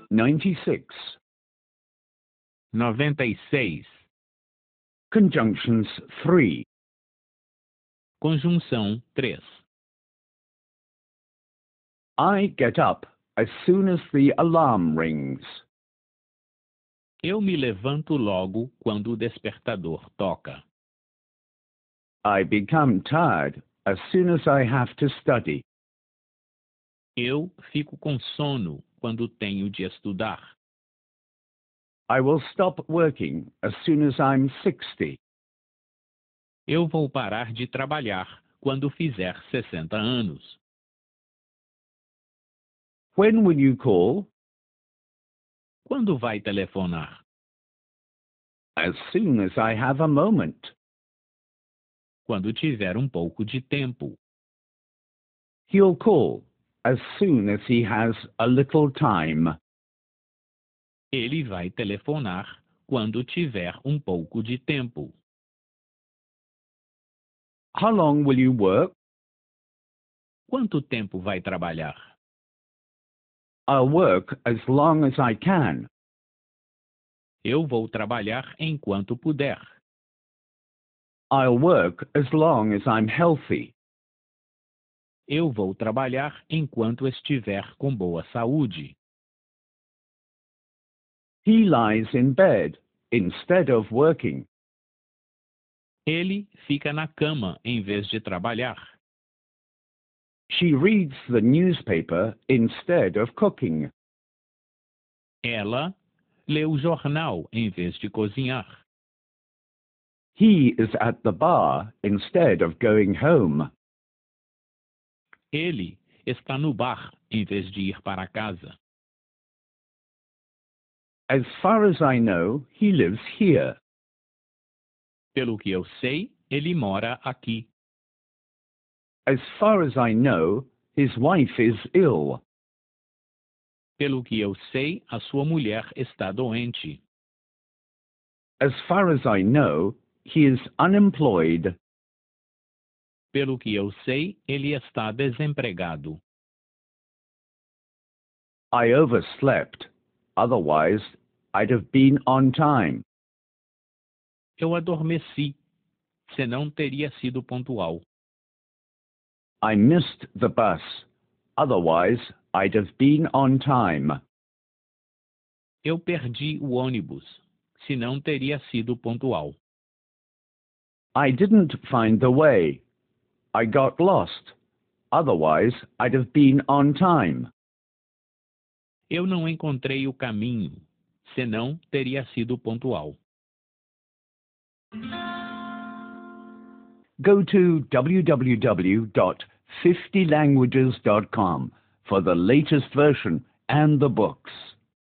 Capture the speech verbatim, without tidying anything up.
ninety-six. noventa e seis. Conjunctions three. Conjunção três. I get up as soon as the alarm rings. Eu me levanto logo quando o despertador toca. I become tired as soon as I have to study. Eu fico com sono quando tenho de estudar. I will stop working as soon as I'm sixty. Eu vou parar de trabalhar quando fizer sessenta anos. When will you call? Quando vai telefonar? As soon as I have a moment. Quando tiver um pouco de tempo. He'll call as soon as he has a little time. Ele vai telefonar quando tiver um pouco de tempo. How long will you work? Quanto tempo vai trabalhar? I'll work as long as I can. Eu vou trabalhar enquanto puder. I'll work as long as I'm healthy. Eu vou trabalhar enquanto estiver com boa saúde. He lies in bed instead of working. Ele fica na cama em vez de trabalhar. She reads the newspaper instead of cooking. Ela lê o jornal em vez de cozinhar. He is at the bar instead of going home. Ele está no bar em vez de ir para casa. As far as I know, he lives here. Pelo que eu sei, ele mora aqui. As far as I know, his wife is ill. Pelo que eu sei, a sua mulher está doente. As far as I know, he is unemployed. Pelo que eu sei, ele está desempregado. I overslept. Otherwise, I'd have been on time. Eu adormeci, senão teria sido pontual. I missed the bus. Otherwise, I'd have been on time. Eu perdi o ônibus, senão teria sido pontual. I didn't find the way. I got lost. Otherwise, I'd have been on time. Eu não encontrei o caminho, senão teria sido pontual. Go to w w w dot fifty languages dot com for the latest version and the books.